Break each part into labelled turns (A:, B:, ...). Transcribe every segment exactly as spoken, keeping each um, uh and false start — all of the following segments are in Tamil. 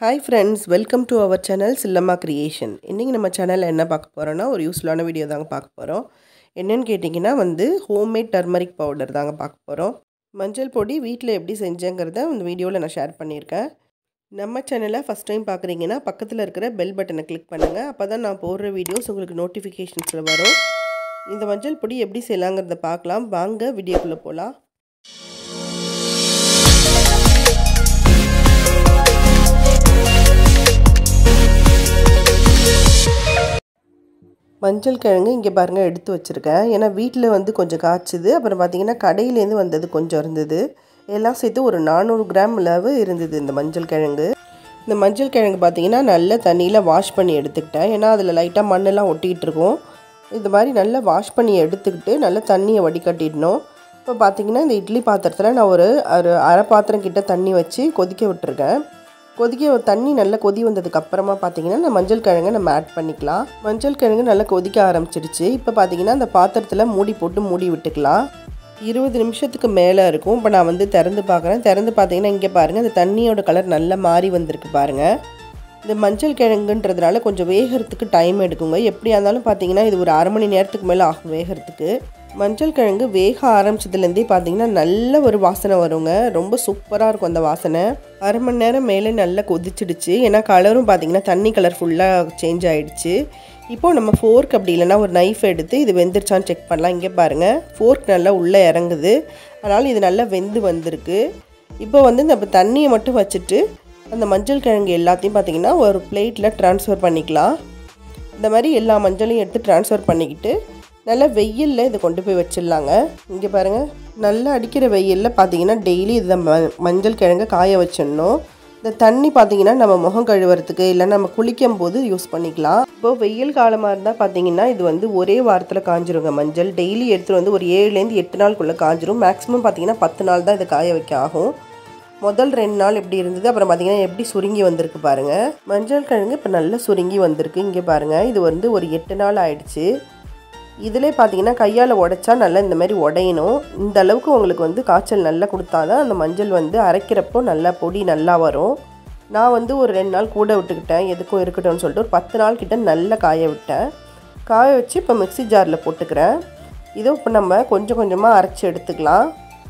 A: Hi friends, welcome to our channel Sillama Creation. இன்னைக்கு நம்ம சேனல்ல என்ன பார்க்க போறோம்னா ஒரு யூஸ்ஃபுல்லான வீடியோ தாங்க பார்க்க போறோம். என்னன்னு கேட்டிங்கன்னா வந்து ஹோம்மேட் டர்மரிக் பவுடர் தாங்க பார்க்க போறோம். மஞ்சள் பொடி வீட்ல எப்படி செஞ்சேங்கறத இந்த வீடியோல நான் ஷேர் பண்ணியிருக்கேன். நம்ம சேனலை ஃபர்ஸ்ட் டைம் பார்க்குறீங்கன்னா பக்கத்துல இருக்கிற பெல் பட்டனை கிளிக் பண்ணுங்க. அப்பதான் நான் போடுற வீடியோஸ் உங்களுக்கு நோட்டிஃபிகேஷன்ஸ்ல வரும். இந்த மஞ்சள் பொடி எப்படி செய்யலாம்ங்கறத பார்க்கலாம். வாங்க வீடியோக்குள்ள போலாம். மஞ்சள் கிழங்கு இங்கே பாருங்கள் எடுத்து வச்சுருக்கேன். ஏன்னா வீட்டில் வந்து கொஞ்சம் காய்ச்சிது. அப்புறம் பார்த்திங்கன்னா கடையிலேருந்து வந்தது கொஞ்சம் இருந்தது. எல்லாம் சேர்த்து ஒரு நானூறு கிராம் அளவு இருந்தது இந்த மஞ்சள் கிழங்கு. இந்த மஞ்சள் கிழங்கு பார்த்திங்கன்னா நல்ல தண்ணியில் வாஷ் பண்ணி எடுத்துக்கிட்டேன். ஏன்னா அதில் லைட்டாக மண்ணெல்லாம் ஒட்டிக்கிட்டு இருக்கும். இது மாதிரி நல்லா வாஷ் பண்ணி எடுத்துக்கிட்டு நல்லா தண்ணியை வடிகட்டிடணும். இப்போ பார்த்திங்கன்னா இந்த இட்லி பாத்திரத்தில் நான் ஒரு ஒரு அரை பாத்திரம் கிட்ட தண்ணி வச்சு கொதிக்க விட்டுருக்கேன். கொதிக்க தண்ணி நல்லா கொதி வந்ததுக்கு அப்புறமா பார்த்தீங்கன்னா நம்ம மஞ்சள் கிழங்கை நம்ம ஆட் பண்ணிக்கலாம். மஞ்சள் கிழங்கு நல்லா கொதிக்க ஆரம்பிச்சிடுச்சு. இப்போ பார்த்தீங்கன்னா அந்த பாத்திரத்தில் மூடி போட்டு மூடி விட்டுக்கலாம். இருபது நிமிஷத்துக்கு மேலே இருக்கும். இப்போ நான் வந்து திறந்து பார்க்குறேன். திறந்து பார்த்தீங்கன்னா இங்கே பாருங்கள் அந்த தண்ணியோட கலர் நல்லா மாறி வந்திருக்கு பாருங்கள். இந்த மஞ்சள் கிழங்குன்றதுனால கொஞ்சம் வேகிறதுக்கு டைம் எடுக்குங்க. எப்படியா இருந்தாலும் பார்த்தீங்கன்னா இது ஒரு அரை மணி நேரத்துக்கு மேலே ஆகும் வேகிறதுக்கு. மஞ்சள் கிழங்கு வேக ஆரம்பிச்சதுலேருந்தே பார்த்தீங்கன்னா நல்ல ஒரு வாசனை வருங்க. ரொம்ப சூப்பராக இருக்கும் அந்த வாசனை. அரை மணி நேரம் மேலே நல்லா கொதிச்சிடுச்சு. ஏன்னா கலரும் பார்த்தீங்கன்னா தண்ணி கலர் ஃபுல்லாக சேஞ்ச் ஆகிடுச்சு. இப்போது நம்ம ஃபோர்க் அப்படி இல்லைன்னா ஒரு நைஃப் எடுத்து இது வெந்துருச்சான்னு செக் பண்ணலாம். இங்கே பாருங்கள் ஃபோர்க் நல்லா உள்ளே இறங்குது. அதனால் இது நல்லா வெந்து வந்திருக்கு. இப்போ வந்து நம்ம தண்ணியை மட்டும் வச்சுட்டு அந்த மஞ்சள் கிழங்கு எல்லாத்தையும் பார்த்திங்கன்னா ஒரு பிளேட்டில் ட்ரான்ஸ்ஃபர் பண்ணிக்கலாம். இந்த மாதிரி எல்லா மஞ்சளையும் எடுத்து ட்ரான்ஸ்ஃபர் பண்ணிக்கிட்டு நல்லா வெயிலில் இதை கொண்டு போய் வச்சிடலாங்க. இங்கே பாருங்கள் நல்லா அடிக்கிற வெயிலில் பார்த்தீங்கன்னா டெய்லி இதை ம மஞ்சள் கிழங்கை காய வச்சிடணும். இந்த தண்ணி பார்த்தீங்கன்னா நம்ம முகம் கழுவுறதுக்கு இல்லை நம்ம குளிக்கும் போது யூஸ் பண்ணிக்கலாம். இப்போது வெயில் காலமாக இருந்தால் பார்த்தீங்கன்னா இது வந்து ஒரே வாரத்தில் காஞ்சிருங்க. மஞ்சள் டெய்லி எடுத்துகிட்டு வந்து ஒரு ஏழுலேருந்து எட்டு நாளுக்குள்ளே காஞ்சிரும். மேக்ஸிமம் பார்த்தீங்கன்னா பத்து நாள் தான் இதை காய வைக்க ஆகும். முதல் ரெண்டு நாள் எப்படி இருந்தது, அப்புறம் பார்த்திங்கன்னா எப்படி சுருங்கி வந்திருக்கு பாருங்கள். மஞ்சள் கிழங்கு இப்போ நல்லா சுருங்கி வந்திருக்கு. இங்கே பாருங்கள் இது வந்து ஒரு எட்டு நாள் ஆயிடுச்சு. இதிலே பார்த்தீங்கன்னா கையால் உடைச்சா நல்லா இந்த மாதிரி உடையணும். இந்த அளவுக்கு உங்களுக்கு வந்து காய்ச்சல் நல்லா கொடுத்தா தான் அந்த மஞ்சள் வந்து அரைக்கிறப்போ நல்லா பொடி நல்லா வரும். நான் வந்து ஒரு ரெண்டு நாள் கூட விட்டுக்கிட்டேன், எதுக்கும் இருக்கட்டும்னு சொல்லிட்டு ஒரு பத்து நாள் கிட்ட நல்லா காய விட்டேன். காய வச்சு இப்போ மிக்ஸி ஜாரில் போட்டுக்கிறேன். இதோ இப்போ நம்ம கொஞ்சம் கொஞ்சமாக அரைச்சி எடுத்துக்கலாம்.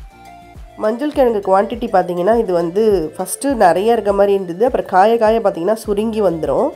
A: மஞ்சள் கிழங்கு குவான்டிட்டி பார்த்திங்கன்னா இது வந்து ஃபஸ்ட்டு நிறைய இருக்க மாதிரி இருந்தது. அப்புறம் காய காய பார்த்திங்கன்னா சுருங்கி வந்துடும்.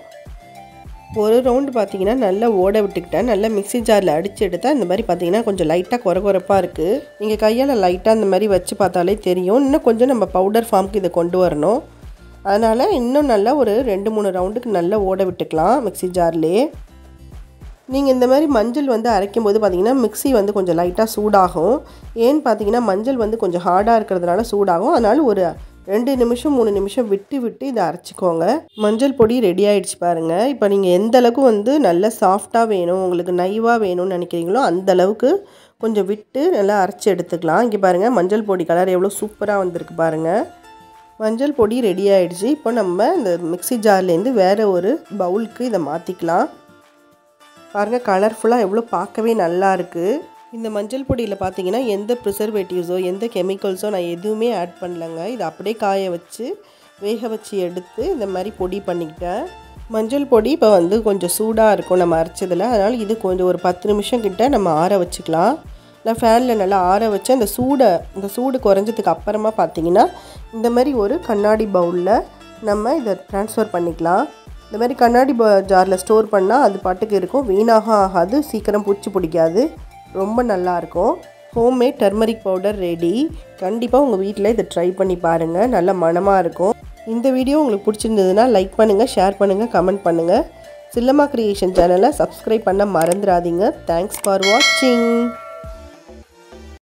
A: ஒரு ரவுண்டு பார்த்திங்கன்னா நல்லா ஓட விட்டுக்கிட்டேன். நல்லா மிக்ஸி ஜாரில் அடித்து எடுத்தால் இந்த மாதிரி பார்த்திங்கன்னா கொஞ்சம் லைட்டாக குறை குறைப்பாக இருக்குது. நீங்கள் கையால் லைட்டாக இந்த மாதிரி வச்சு பார்த்தாலே தெரியும். இன்னும் கொஞ்சம் நம்ம பவுடர் ஃபார்முக்கு இதை கொண்டு வரணும். அதனால் இன்னும் நல்லா ஒரு ரெண்டு மூணு ரவுண்டுக்கு நல்லா ஓட விட்டுக்கலாம் மிக்ஸி ஜார்லேயே. நீங்கள் இந்த மாதிரி மஞ்சள் வந்து அரைக்கும் போது பார்த்திங்கன்னா மிக்ஸி வந்து கொஞ்சம் லைட்டாக சூடாகும். ஏன்னு பார்த்தீங்கன்னா மஞ்சள் வந்து கொஞ்சம் ஹார்டாக இருக்கிறதுனால சூடாகும். அதனால் ஒரு ரெண்டு நிமிஷம் மூணு நிமிஷம் விட்டு விட்டு இதை அரைச்சிக்கோங்க. மஞ்சள் பொடி ரெடி ஆகிடுச்சு பாருங்கள். இப்போ நீங்கள் எந்த அளவுக்கு வந்து நல்லா சாஃப்டாக வேணும், உங்களுக்கு நைவாக வேணும்னு நினைக்கிறீங்களோ அந்த அளவுக்கு கொஞ்சம் விட்டு நல்லா அரைச்சி எடுத்துக்கலாம். இங்கே பாருங்கள் மஞ்சள் பொடி கலர் எவ்வளோ சூப்பராக வந்திருக்கு பாருங்கள். மஞ்சள் பொடி ரெடி ஆகிடுச்சு. இப்போ நம்ம இந்த மிக்ஸி ஜார்லேருந்து வேறு ஒரு பவுலுக்கு இதை மாற்றிக்கலாம். பாருங்கள் கலர்ஃபுல்லாக எவ்வளோ பார்க்கவே நல்லா இருக்குது. இந்த மஞ்சள் பொடியில் பார்த்தீங்கன்னா எந்த ப்ரிசர்வேட்டிவ்ஸோ எந்த கெமிக்கல்ஸோ நான் எதுவுமே ஆட் பண்ணலைங்க. இதை அப்படியே காய வச்சு வேக வச்சு எடுத்து இந்த மாதிரி பொடி பண்ணிக்கிட்டேன். மஞ்சள் பொடி இப்போ வந்து கொஞ்சம் சூடாக இருக்கும் நம்ம அரைச்சதில். அதனால் இது கொஞ்சம் ஒரு பத்து நிமிஷம் கிட்ட நம்ம ஆற வச்சுக்கலாம். நான் ஃபேனில் நல்லா ஆற வச்சு அந்த சூடை இந்த சூடு குறைஞ்சதுக்கு அப்புறமா பார்த்தீங்கன்னா இந்த மாதிரி ஒரு கண்ணாடி பவுலில் நம்ம இதை ட்ரான்ஸ்ஃபர் பண்ணிக்கலாம். இந்த மாதிரி கண்ணாடி ஜாரில் ஸ்டோர் பண்ணால் அது பாட்டுக்கு இருக்கும், வீணாக ஆகாது, சீக்கிரம் பூச்சி பிடிக்காது, ரொம்ப நல்லாயிருக்கும். Homemade turmeric powder ready. கண்டிப்பாக உங்கள் வீட்டில் இதை ட்ரை பண்ணி பாருங்கள், நல்ல மணமாக இருக்கும். இந்த வீடியோ உங்களுக்கு பிடிச்சிருந்ததுன்னா லைக் பண்ணுங்கள், ஷேர் பண்ணுங்கள், கமெண்ட் பண்ணுங்கள். சில்லமா கிரியேஷன் சேனலை சப்ஸ்கிரைப் பண்ண மறந்துடாதீங்க. தேங்க்ஸ் ஃபார் வாட்சிங்.